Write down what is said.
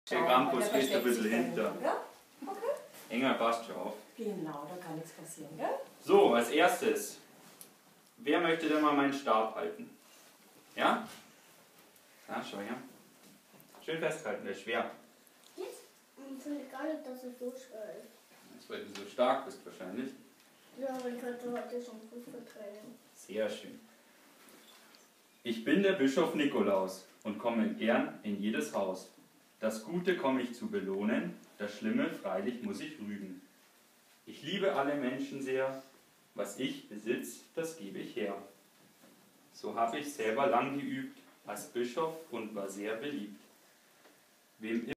Der Campus ist ein bisschen hinter. Ja? Okay. Enger passt schon auf. Genau, da kann nichts passieren, gell? So, als erstes. Wer möchte denn mal meinen Stab halten? Ja? Ja, schau her. Schön festhalten, der ist schwer. Jetzt? Ich finde gar nicht, dass es so schwer ist. Das ist, weil du so stark bist wahrscheinlich. Ja, aber ich hatte heute schon Fußballtraining. Sehr schön. Ich bin der Bischof Nikolaus und komme gern in jedes Haus. Das Gute komme ich zu belohnen, das Schlimme freilich muss ich rügen. Ich liebe alle Menschen sehr, was ich besitz, das gebe ich her. So habe ich selber lang geübt als Bischof und war sehr beliebt. Wem